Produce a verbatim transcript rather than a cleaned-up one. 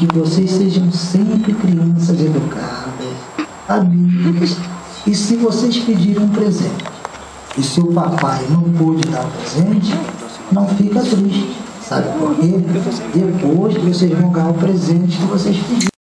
que vocês sejam sempre crianças educadas, amigas. E se vocês pedirem um presente e seu papai não pôde dar o presente, não fica triste. Sabe por quê? Depois vocês vão ganhar o presente que vocês pediram.